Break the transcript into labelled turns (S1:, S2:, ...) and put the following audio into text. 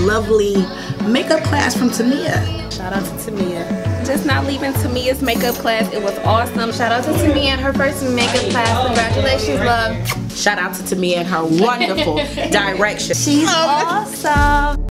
S1: lovely makeup class from Tamia.
S2: Shout out to Tamia. Just not leaving Tamia's makeup class. It was awesome. Shout out to Tamia and her first makeup class. Congratulations, love.
S1: Shout out to Tamia and her wonderful direction.
S2: She's awesome.